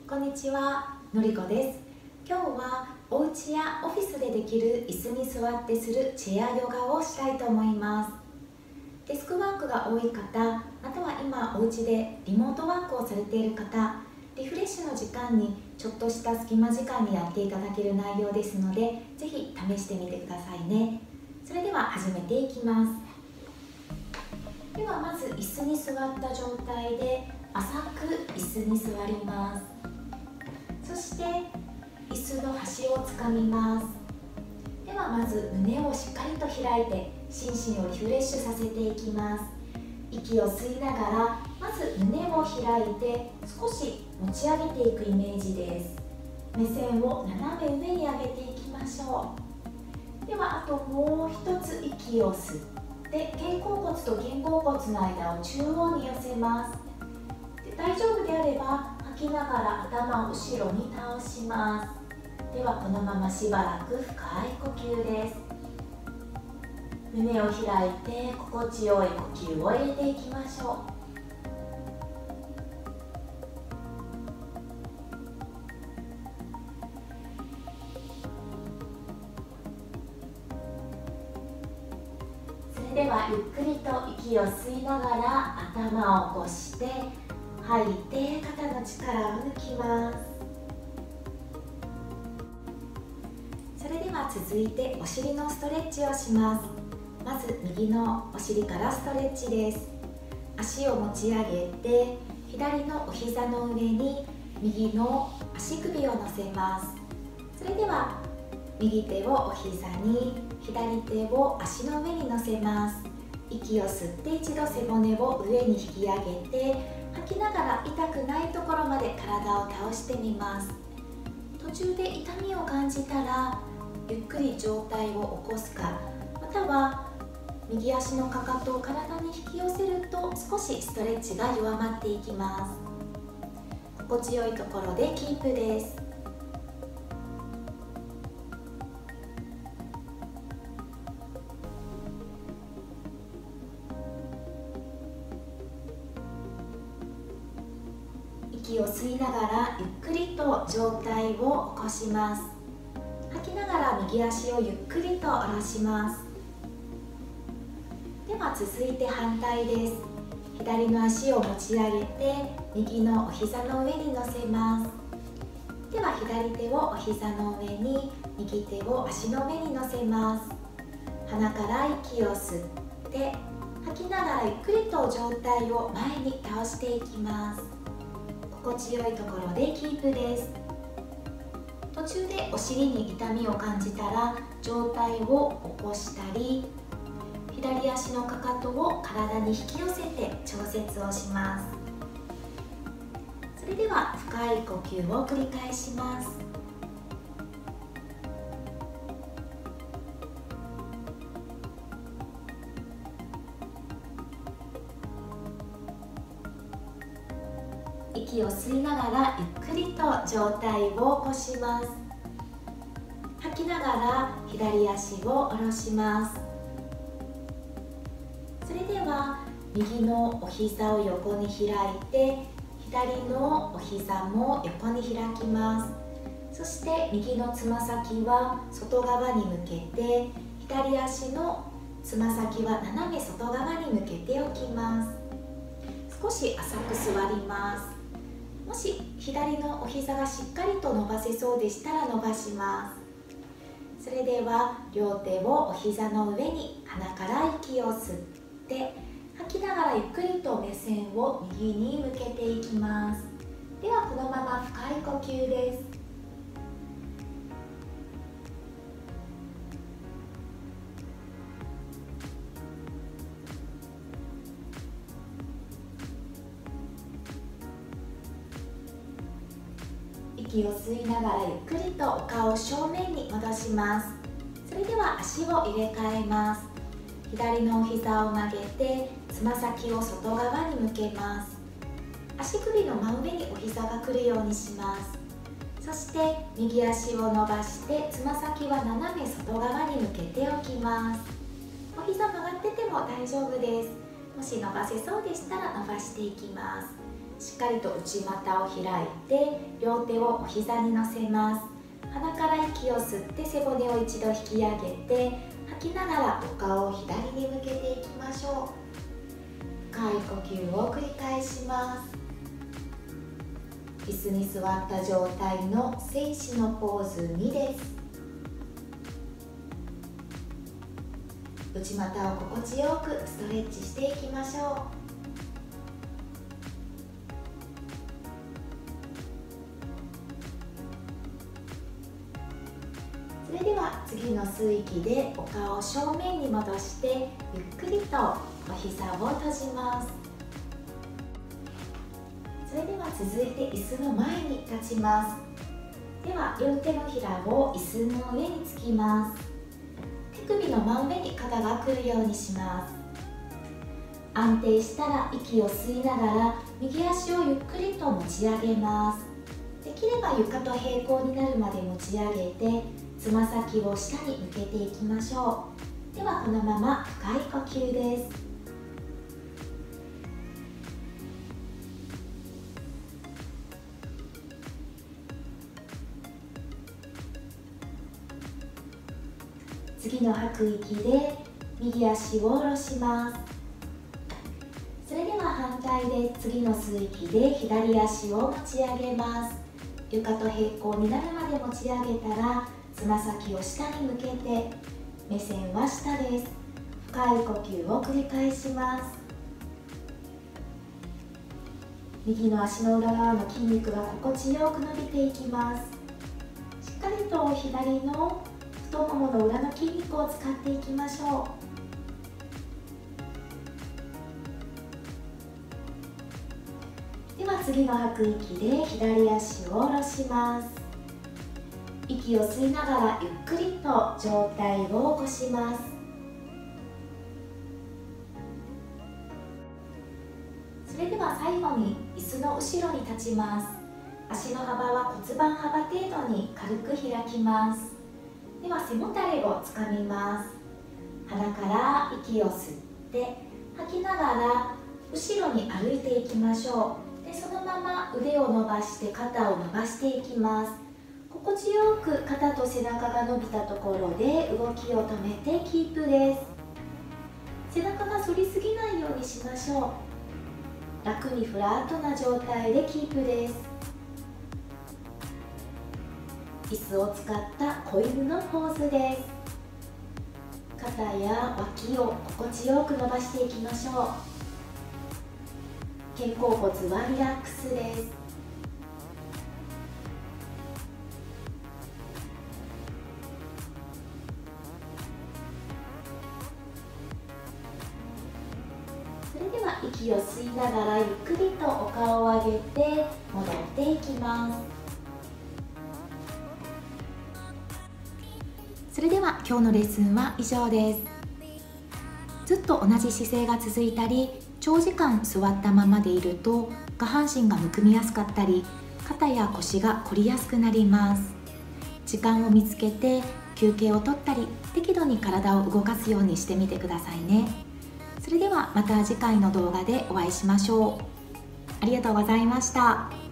こんにちは、のりこです。今日はお家やオフィスでできる椅子に座ってするチェアヨガをしたいと思います。デスクワークが多い方、または今お家でリモートワークをされている方、リフレッシュの時間にちょっとした隙間時間にやっていただける内容ですので、ぜひ試してみてくださいね。それでは始めていきます。ではまず椅子に座った状態で浅く椅子に座ります。そして椅子の端をつかみます。ではまず胸をしっかりと開いて心身をリフレッシュさせていきます。息を吸いながらまず胸を開いて少し持ち上げていくイメージです。目線を斜め上に上げていきましょう。ではあともう一つ息を吸って肩甲骨と肩甲骨の間を中央に寄せます。大丈夫であれば吐きながら頭を後ろに倒します。ではこのまましばらく深い呼吸です。胸を開いて心地よい呼吸を入れていきましょう。それではゆっくりと息を吸いながら頭を起こして吐いて肩の力を抜きます。それでは続いてお尻のストレッチをします。まず右のお尻からストレッチです。足を持ち上げて左のお膝の上に右の足首を乗せます。それでは右手をお膝に左手を足の上に乗せます。息を吸って一度背骨を上に引き上げて吐きながら痛くないところまで体を倒してみます。途中で痛みを感じたらゆっくり上体を起こすか、または右足のかかとを体に引き寄せると少しストレッチが弱まっていきます。心地よいところでキープです。息を吸いながらゆっくりと上体を起こします。吐きながら右足をゆっくりと下ろします。では続いて反対です。左の足を持ち上げて右のお膝の上に乗せます。では左手をお膝の上に右手を足の上に乗せます。鼻から息を吸って吐きながらゆっくりと上体を前に倒していきます。心地よいところでキープです。途中でお尻に痛みを感じたら上体を起こしたり左足のかかとを体に引き寄せて調節をします。それでは深い呼吸を繰り返します。息を吸いながらゆっくりと上体を起こします。吐きながら左足を下ろします。それでは右のお膝を横に開いて左のお膝も横に開きます。そして右のつま先は外側に向けて左足のつま先は斜め外側に向けておきます。少し浅く座ります。もし左のお膝がしっかりと伸ばせそうでしたら伸ばします。それでは両手をお膝の上に鼻から息を吸って吐きながらゆっくりと目線を右に向けていきます。ではこのまま深い呼吸です。息を吸いながらゆっくりとお顔を正面に戻します。それでは足を入れ替えます。左のお膝を曲げてつま先を外側に向けます。足首の真上にお膝が来るようにします。そして右足を伸ばしてつま先は斜め外側に向けておきます。お膝曲がってても大丈夫です。もし伸ばせそうでしたら伸ばしていきます。 しっかりと内股を開いて両手をお膝に乗せます。鼻から息を吸って背骨を一度引き上げて、吐きながらお顔を左に向けていきましょう。深い呼吸を繰り返します。椅子に座った状態の戦士のポーズ2です。内股を心地よくストレッチしていきましょう。それでは次の吸う息でお顔を正面に戻してゆっくりとお膝を閉じます。それでは続いて椅子の前に立ちます。では両手のひらを椅子の上につきます。手首の真上に肩が来るようにします。安定したら息を吸いながら右足をゆっくりと持ち上げます。できれば床と平行になるまで持ち上げて、つま先を下に向けていきましょう。ではこのまま深い呼吸です。次の吐く息で右足を下ろします。それでは反対で次の吸う息で左足を持ち上げます。床と平行になるまで持ち上げたらつま先を下に向けて、目線は下です。深い呼吸を繰り返します。右の足の裏側の筋肉が心地よく伸びていきます。しっかりと左の太ももの裏の筋肉を使っていきましょう。では次の吐く息で左足を下ろします。息を吸いながらゆっくりと上体を起こします。それでは最後に椅子の後ろに立ちます。足の幅は骨盤幅程度に軽く開きます。では背もたれをつかみます。鼻から息を吸って吐きながら後ろに歩いていきましょう。でそのまま腕を伸ばして肩を伸ばしていきます。心地よく肩と背中が伸びたところで動きを止めてキープです。背中が反りすぎないようにしましょう。楽にフラットな状態でキープです。椅子を使った子犬のポーズです。肩や脇を心地よく伸ばしていきましょう。肩甲骨はリラックスです。それでは息を吸いながらゆっくりとお顔を上げて戻っていきます。それでは今日のレッスンは以上です。ずっと同じ姿勢が続いたり、長時間座ったままでいると下半身がむくみやすかったり、肩や腰が凝りやすくなります。時間を見つけて休憩をとったり、適度に体を動かすようにしてみてくださいね。それではまた次回の動画でお会いしましょう。ありがとうございました。